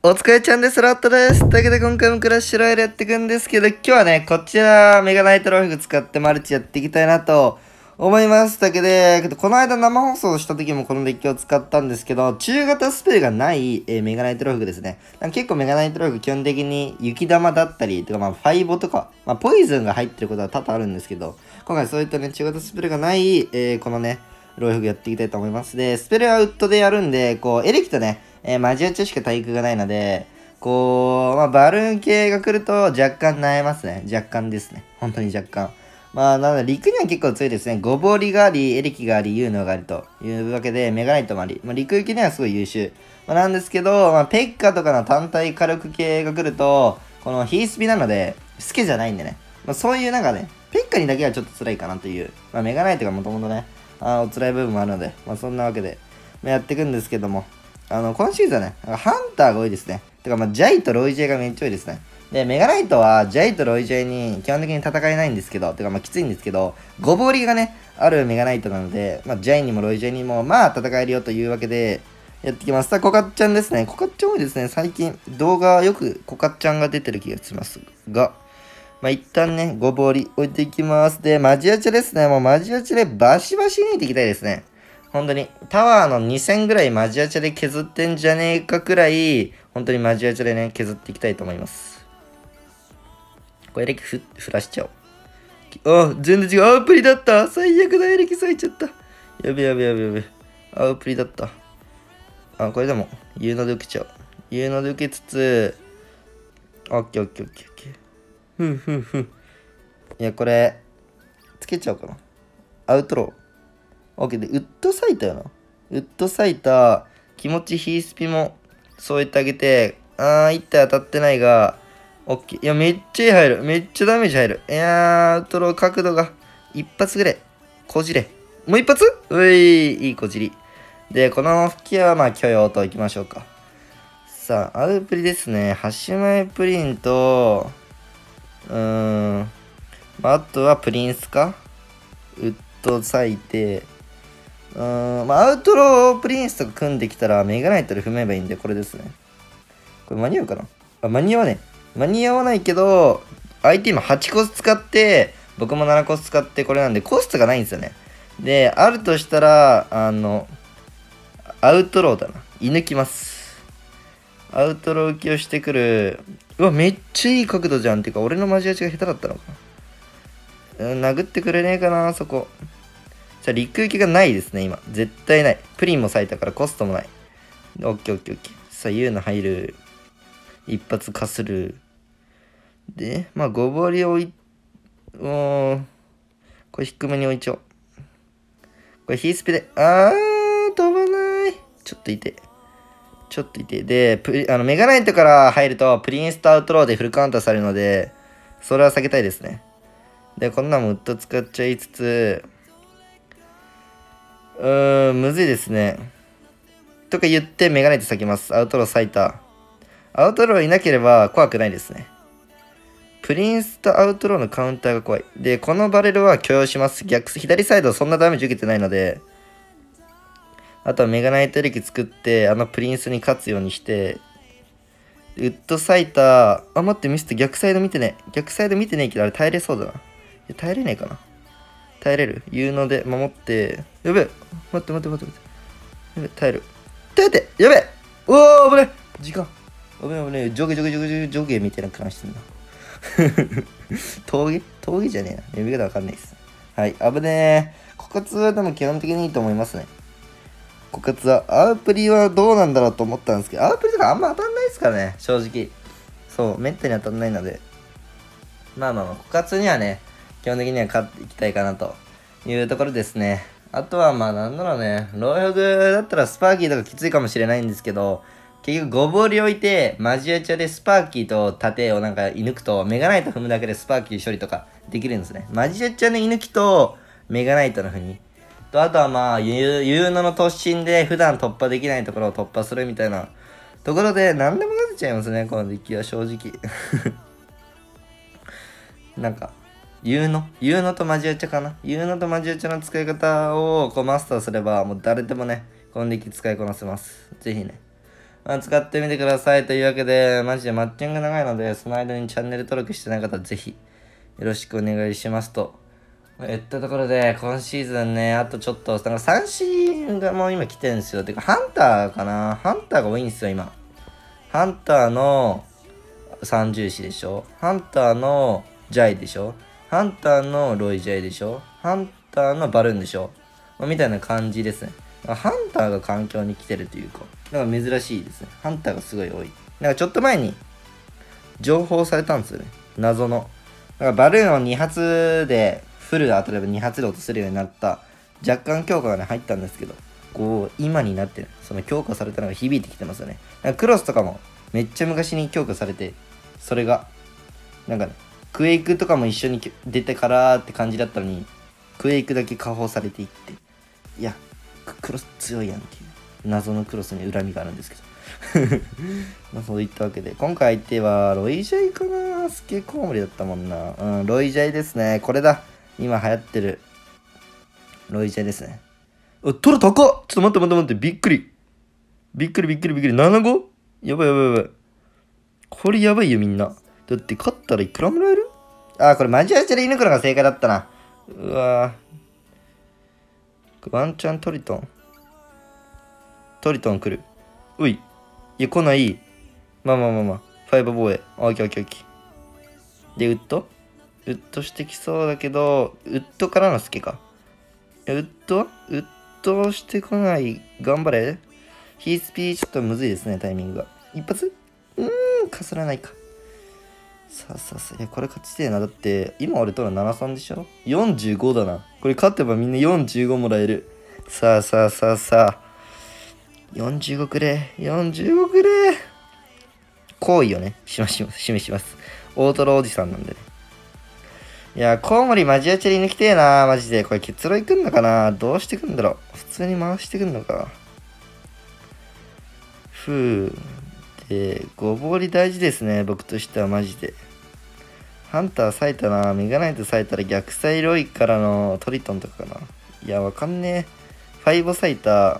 お疲れちゃんです。ラットです。というわけで今回もクラッシュロイヤルやっていくんですけど、今日はね、こちらメガナイトローフ使ってマルチやっていきたいなと思います。というわけで、この間生放送した時もこのデッキを使ったんですけど、中型スペルがない、メガナイトローフですね。結構メガナイトローフ基本的に雪玉だったり、とかファイボとか、ポイズンが入ってることは多々あるんですけど、今回そういったね、中型スペルがない、このね、ロイフやっていきたいと思います。で、スペルはウッドでやるんで、エレキとね、マジアチョしか対空がないので、バルーン系が来ると若干悩ますね。若干ですね。本当に若干。なので、陸には結構強いですね。ゴボリがあり、エレキがあり、ユーノがあるというわけで、メガナイトもあり。陸行きにはすごい優秀。なんですけど、ペッカとかの単体火力系が来ると、このヒースピなので、スケじゃないんでね。そういうね、ペッカにだけはちょっと辛いかなという。メガナイトがもともとね、お辛い部分もあるので、そんなわけで、やっていくんですけども、今シーズンはね、ハンターが多いですね。てか、ジャイとロイジェイがめっちゃ多いですね。で、メガナイトは、ジャイとロイジェイに基本的に戦えないんですけど、てか、きついんですけど、ゴボリがね、あるメガナイトなので、ジャイにもロイジェイにも、戦えるよというわけで、やってきます。さあ、コカッちゃんですね。コカッちゃん多いですね。最近、動画よくコカッちゃんが出てる気がしますが、一旦ね、ゴボリ置いていきます。で、マジアチェですね。もうマジアチェでバシバシ抜いていきたいですね。本当に、タワーの2000ぐらいマジアチェで削ってんじゃねえかくらい、本当にマジアチェでね、削っていきたいと思います。これエレキ振らしちゃおう。あ、全然違う。アウプリだった。最悪だ、エレキ咲いちゃった。やべやべやべやべ。アウプリだった。これでも、ユーノで受けちゃう。ユーノで受けつつ、オッケーオッケーオッケーオッケー。ふんふんふん。いや、これ、つけちゃおうかな。アウトロー。OK で、ウッドサイターよな。ウッドサイター、気持ちヒースピも添えてあげて、一体当たってないが、OK。いや、めっちゃ入る。めっちゃダメージ入る。いやー、アウトロー角度が、一発ぐらい。こじれ。もう一発いいこじり。で、この吹き矢は許容といきましょうか。さあ、アウプリですね。端前プリンと、あとはプリンスかウッド咲いて、アウトロープリンスとか組んできたらメガナイトで踏めばいいんで、これですね。これ間に合うかな間に合わねえ。間に合わないけど、相手今8コス使って、僕も7コス使ってこれなんで、コストがないんですよね。で、あるとしたら、アウトローだな。射抜きます。アウトロー浮きをしてくる。うわ、めっちゃいい角度じゃん。てか、俺のマジアチが下手だったのかな。殴ってくれねえかな、そこ。じゃあ、陸行きがないですね、今。絶対ない。プリンも咲いたからコストもない。オッケーオッケーオッケー。さあ、ユーナ入る。一発かする。で、ゴボリ置い、これ低めに置いちゃおう。これヒースピで、飛ばない。ちょっといて。ちょっといて。で、メガナイトから入ると、プリンスとアウトローでフルカウンターされるので、それは避けたいですね。で、こんなんもウッド使っちゃいつつ、むずいですね。とか言ってメガネイト咲きます。アウトロー咲いた。アウトローいなければ怖くないですね。プリンスとアウトローのカウンターが怖い。で、このバレルは許容します。左サイドそんなダメージ受けてないので、あとはメガナイト力作って、プリンスに勝つようにして、ウッド咲いた。待って、ミスって逆サイド見てね。逆サイド見てねえけど、あれ耐えれそうだな。耐えれねえかな。耐えれる言うので守って、やべえ。待って。やべえ、耐える。耐えてやべえおー、危ねえ時間。危ねえ。上下みたいな感じしてんだ。峠じゃねえな。読み方わかんないです。はい、危ねえ。枯渇はでも基本的にいいと思いますね。枯渇は、アウプリはどうなんだろうと思ったんですけど、アウプリとかあんま当たんないですからね、正直。そう、めったに当たんないので。枯渇にはね、基本的には勝っていきたいかなというところですね。あとはなんだろうね、ローヨグだったらスパーキーとかきついかもしれないんですけど、結局ゴボリ置いて、マジアチャでスパーキーと盾を射抜くと、メガナイト踏むだけでスパーキー処理とかできるんですね。マジアチャの射抜きと、メガナイトの踏み。と、あとはユーノの突進で普段突破できないところを突破するみたいなところで、何でも混ぜちゃいますね、このデッキは正直。ユーノとマジアチャかな。ユーノとマジアチャの使い方をマスターすれば、もう誰でもね、このデッキ使いこなせます。ぜひね、 まあ、使ってみてくださいというわけで、マジでマッチング長いので、その間にチャンネル登録してない方はぜひよろしくお願いしますと。言ったところで、今シーズンね、あとちょっと、なんか3シーがもう今来てるんですよ。てか、ハンターかな、ハンターが多いんですよ、今。ハンターの三重視でしょ、ハンターのジャイでしょ、ハンターのロイジャイでしょ、ハンターのバルーンでしょ、みたいな感じですね。ハンターが環境に来てるというか、なんか珍しいですね。ハンターがすごい多い。なんかちょっと前に情報されたんですよね。謎の。なんかバルーンを2発で、フルで当たれば2発で落とせるようになった若干強化がね入ったんですけど、こう今になってね、その強化されたのが響いてきてますよね。なんかクロスとかもめっちゃ昔に強化されて、それがなんかね、クエイクとかも一緒に出てからって感じだったのに、クエイクだけ解放されていって、いやクロス強いやんっていう謎のクロスに恨みがあるんですけどまあそういったわけで、今回相手はロイジャイかな、スケコウモリだったもんな。ロイジャイですね。これだ、今流行ってるロイジャイですね。トラ高っ、ちょっと待って、びっくり 7-5？ やばい。これやばいよみんな。だって勝ったらいくらもらえる？これマジアチャで射抜くのが正解だったな。うわワンチャントリトン来る。うい。いや、来ない。まあ。ファイブ防衛。オッケー。で、ウッドしてきそうだけど、ウッドからのスケか。ウッドしてこない。頑張れ。ヒースピーちょっとむずいですね、タイミングが。一発かすらないか。さあ。いや、これ勝ちてえな。だって、今俺との73でしょ？ 45 だな。これ勝てばみんな45もらえる。さあ。45くれ。好意をね、示します。大トロおじさんなんでね。いや、コウモリマジアチャリ抜きてえな、マジで。これ結露いくんのかな、どうしてくんだろう。普通に回してくんのか。で、ごぼうり大事ですね、僕としてはマジで。ハンター咲いたな、メガナイト咲いたら逆サイロイからのトリトンとかかな。いや、わかんねえ。ファイボ咲いた、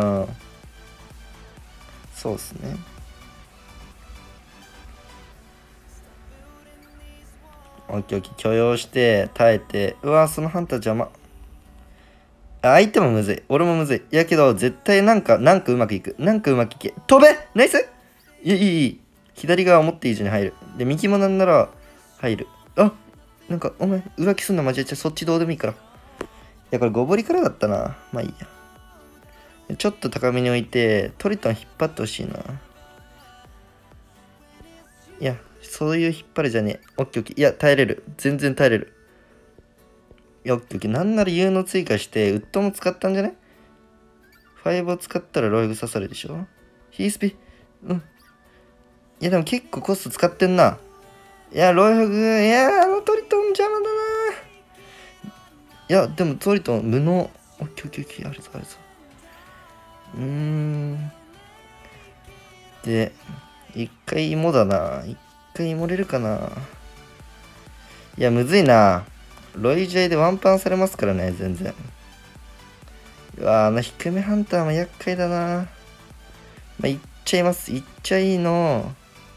そうっすね。オッケー許容して耐えて、うわそのハンター邪魔。相手もむずい、俺もむずい。やけど絶対なんかうまくいく、飛べ、ナイス。いい左側思っていい順に入る。で右もなんなら入る。なんかお前浮気すんのマジで、そっちどうでもいいから。いやこれゴボリからだったな。まあいいや。ちょっと高めに置いてトリトン引っ張ってほしいな。いやそういう引っ張るじゃねえ。オッケー。いや耐えれる、全然耐えれる。いやオッケー。なんなら有能追加してウッドも使ったんじゃね。ファイブを使ったらロイグ刺さるでしょ。ヒースピいやでも結構コスト使ってんな。いやロイグ、いやトリトン邪魔だな。いやでもトリトン無能。オッケー。あるぞ。で一回芋だな。一回芋れるかな。いやむずいな。ロイジャイでワンパンされますからね、全然。うわ低めハンターも厄介だな。まあ、いっちゃいます。いっちゃいいの。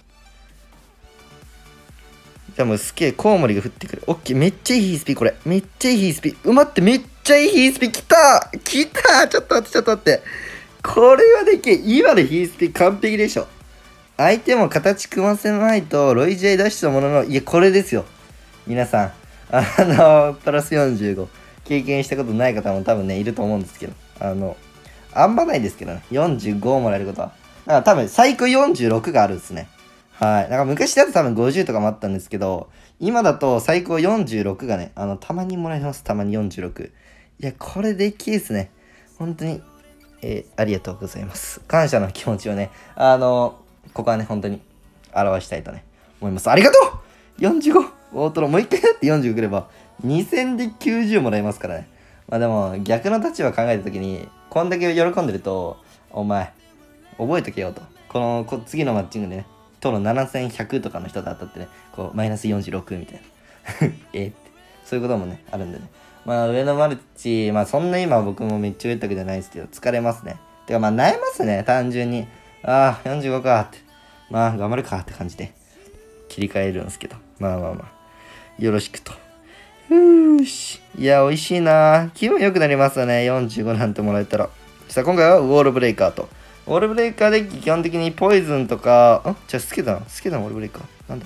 じゃあもうすげえコウモリが降ってくる。オッケー。めっちゃいいヒースピこれ。めっちゃいいヒースピ。待って、めっちゃいいヒースピ来た。ちょっと待って。これはでけえ。今のヒースピ完璧でしょ。相手も形組ませないとロイジャイ出したものの、いや、これですよ。皆さん。プラス45。経験したことない方も多分ね、いると思うんですけど。あんまないですけどね。45もらえることは。だから多分、最高46があるんですね。はい。なんか昔だと多分50とかもあったんですけど、今だと最高46がね、たまにもらえます。たまに46。いや、これできいですね。本当に、ありがとうございます。感謝の気持ちをね、ここはね、本当に表したいとね、思います。ありがとう !45! 大トロ、もう一回やって45くれば、2000で90もらえますからね。まあでも、逆の立場考えたときに、こんだけ喜んでると、お前、覚えとけよと。次のマッチングでね、との7100とかの人と当たってね、マイナス46みたいな。って。そういうこともね、あるんでね。まあ、上のマルチ、まあ、そんな今僕もめっちゃ上ったわけじゃないですけど、疲れますね。てか、まあ、悩ますね、単純に。 ああ、45かって。まあ、頑張るかって感じで切り替えるんですけど。まあまあまあ。よろしくと。し。いや、美味しいな。気分良くなりますよね。45なんてもらえたら。さあ、今回はウォールブレイカーと。ウォールブレイカーで基本的にポイズンとか、じゃあスケだな。スケだな、ウォールブレイカー。なんだ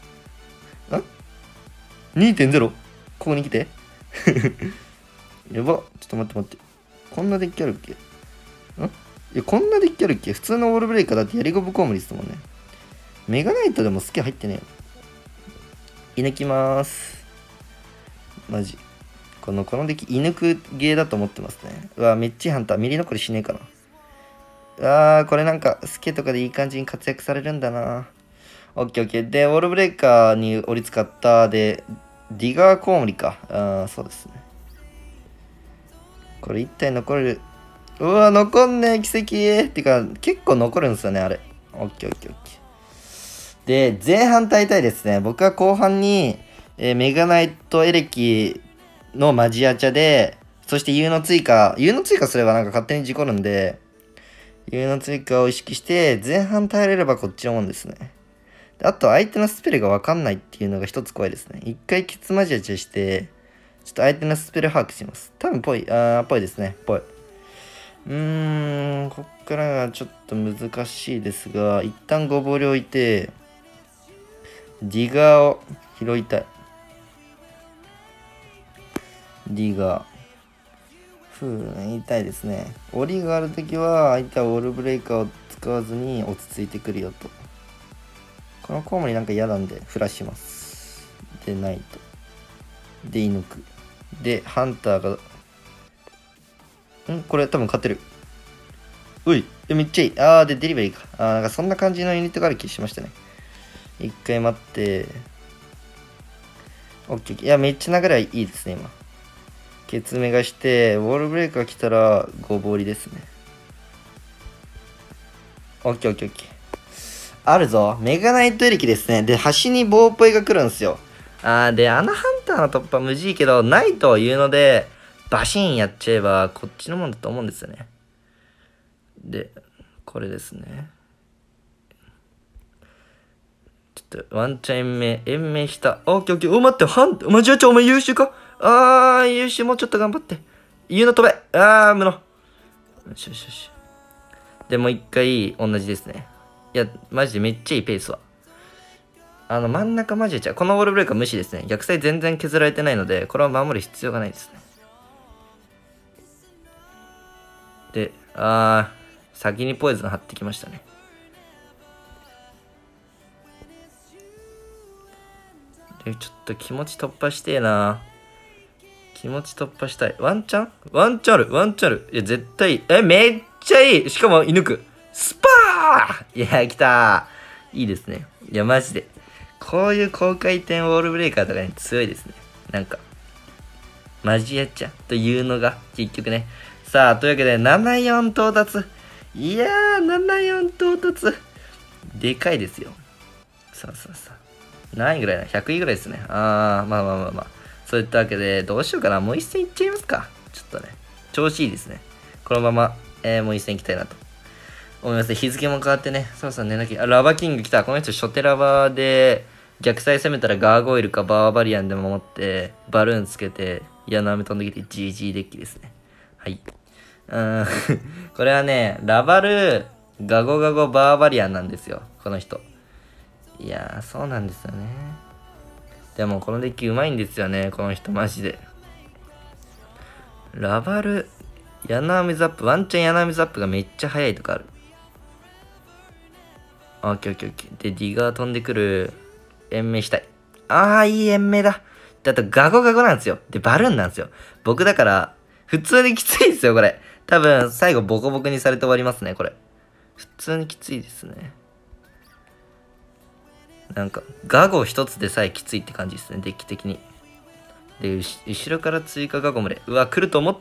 ?2.0? ここに来て。やば。ちょっと待って。こんなデッキあるっけいや、こんなデッキあるっけ普通のウォールブレイカーだってやりゴブコウモリですもんね。メガナイトでもスケ入ってねえよ。射抜きまーす。マジ。このデッキ、射抜くゲーだと思ってますね。うわ、めっちゃハンター。ミリ残りしねえかな。うわー、これなんか、スケとかでいい感じに活躍されるんだな。オッケーオッケー。で、ウォールブレイカーに折り使った。で、ディガーコウモリか。そうですね。これ1体残る。うわ、残んねえ、奇跡。てか、結構残るんですよね、あれ。オッケーオッケーオッケー。で、前半大体ですね、僕は後半に、メガナイトエレキのマジアチャで、そして U の追加すればなんか勝手に事故るんで、U の追加を意識して、前半耐えれればこっちのもんですね。あと、相手のスペルがわかんないっていうのが一つ怖いですね。一回ケツマジアチャして、ちょっと相手のスペル把握します。多分ぽいですね。ぽい。こっからがちょっと難しいですが、一旦ごぼうに置いて、ディガーを拾いたい。ディガー。言いたいですね。檻があるときは、相手はウォールブレイカーを使わずに落ち着いてくるよと。このコウモリなんか嫌なんで、フラします。で、ナイト。で、射抜く。で、ハンターが、これ多分勝てる。うい、めっちゃいい。で、デリバリーか。なんかそんな感じのユニットがある気しましたね。一回待って。オッケー。いや、めっちゃ流れはいいですね、今。ケツメがして、ウォールブレイカー来たら、ごぼうりですね。オッケーオッケーオッケー。あるぞ。メガナイトエレキですね。で、端にボーポイが来るんですよ。で、ハンターの突破無事いけど、ないというので、バシーンやっちゃえば、こっちのもんだと思うんですよね。で、これですね。ちょっと、ワンチャン延命した。オッケーオッケー。待って、マジアチャお前優秀か優秀、もうちょっと頑張って。言うの飛べ無の。よしよしよし。で、もう一回、同じですね。いや、マジでめっちゃいいペースは。真ん中マジでこのウォールブレイカー無視ですね。逆サイ全然削られてないので、これは守る必要がないですね。で、先にポイズン貼ってきましたね。で、ちょっと気持ち突破してえな。気持ち突破したい。ワンチャンある。いや、絶対、めっちゃいい。しかも、射抜く。スパーいや、来たいいですね。いや、マジで。こういう高回転ウォールブレイカーとかに強いですね。なんか、マジやっちゃというのが、結局ね。さあ、というわけで、74到達。いやー、74到達。でかいですよ。さあ。何位ぐらいな ?100 位ぐらいですね。まあ。そういったわけで、どうしようかな。もう一戦いっちゃいますか。ちょっとね、調子いいですね。このまま、もう一戦いきたいなと思います。日付も変わってね、そろそろ寝なきゃ。ラバキング来た。この人、初手ラバで、逆サイ攻めたらガーゴイルかバーバリアンで守って、バルーンつけて、矢の雨飛んできて GG デッキですね。はい。これはね、ラバル、ガゴガゴバーバリアンなんですよ。この人。いやー、そうなんですよね。でもこのデッキうまいんですよね、この人マジで。ラバル、ヤナアメザップ、ワンチャンヤナアメザップがめっちゃ速いとかある。オッケー。で、ディガー飛んでくる。延命したい。いい延命だ。で、あとガゴガゴなんですよ。で、バルーンなんですよ。僕だから、普通にきついですよ、これ。多分、最後ボコボコにされて終わりますね、これ。普通にきついですね。なんか、ガゴ一つでさえきついって感じですね、デッキ的に。で、後ろから追加ガゴ群れ。うわ、来ると思った。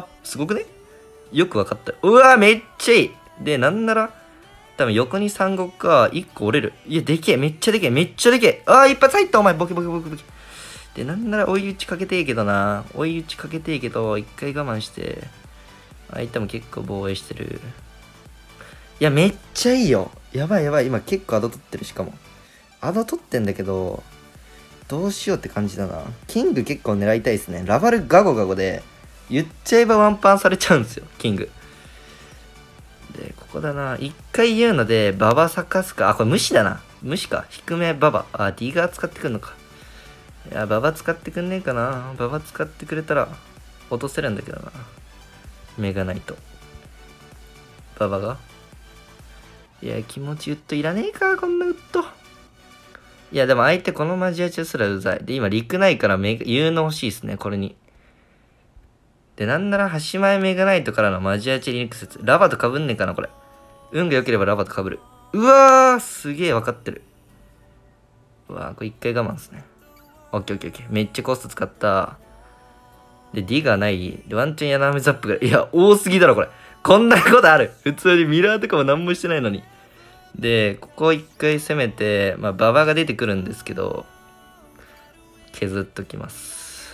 すごくねよくわかった。うわ、めっちゃいい。で、なんなら、多分横に三国か、一個折れる。いや、でけえ、めっちゃでけえ。一発入った、お前、ボキ。で、なんなら追い打ちかけてえけどな。一回我慢して。相手も結構防衛してる。 いや、めっちゃいいよ。やばいやばい。今結構アド取ってる、しかも。アド取ってんだけど、どうしようって感じだな。キング結構狙いたいですね。ラバルガゴガゴで、言っちゃえばワンパンされちゃうんですよ、キング。で、ここだな。一回言うので、ババ咲かすか。あ、これ無視だな。無視か。低めババ。あ、ディガー使ってくんのか。いや、ババ使ってくんねえかな。ババ使ってくれたら、落とせるんだけどな。メガナイト。ババが。いや、気持ちウッドいらねえか、こんなウッド。いや、でも相手このマジアチュすらうざい。で、今、陸ないから有能欲しいですね、これに。で、なんなら、端前メガナイトからのマジアチェリニック説。ラバと被んねえかな、これ。運が良ければラバと被る。うわー、すげえ分かってる。うわー、これ一回我慢ですね。オッケーオッケーオッケー。めっちゃコスト使った。で、D がない。で、ワンチャン柳ザップが。いや、多すぎだろ、これ。こんなことある。普通にミラーとかも何もしてないのに。で、ここ一回攻めて、まあ、馬場が出てくるんですけど、削っときます。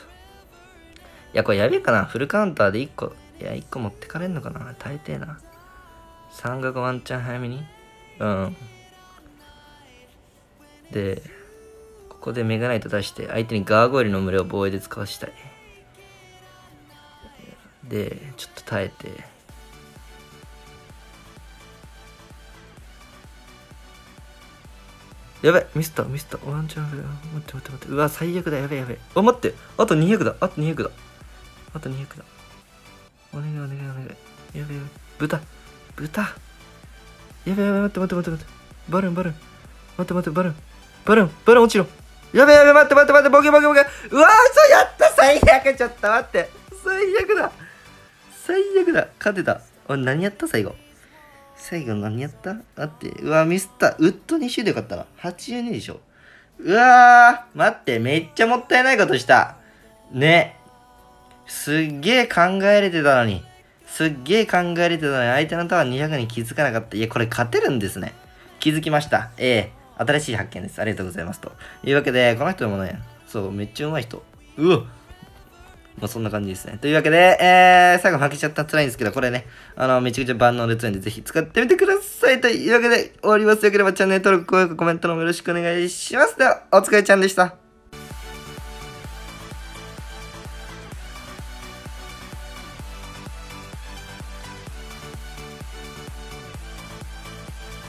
いや、これやべえかな。フルカウンターで1個。いや、1個持ってかれんのかな。耐えてえな。三角ワンチャン早めに。うん。で、ここでメガナイト出して、相手にガーゴイルの群れを防衛で使わしたい。で、ちょっと耐えて。やべ、ミスった。ワンチャン、待って。うわ、最悪だ。やべえ。あ、待って。あと200だ。あと200だ。お願い。やべえ。豚。やべえ、待って。バルン。待って、バルン落ちろ。やべえ、待って、ボケ。うわー、そうやった。最悪。ちょっと待って。最悪だ。勝てた。何やった最後何やった待って。うわ、ミスった。ウッド2周でよかったな。82でしょ。うわー、待って。めっちゃもったいないことした。ね。すっげえ考えれてたのに。相手のタワー200に気づかなかった。いや、これ勝てるんですね。気づきました。新しい発見です。ありがとうございます。というわけで、この人もね、そう、めっちゃうまい人。うわまあそんな感じですね。というわけで、最後負けちゃったら辛いんですけど、これね、めちゃくちゃ万能で強いんで、ぜひ使ってみてください。というわけで、終わります。よければチャンネル登録、高評価、コメントのもよろしくお願いします。では、お疲れちゃんでした。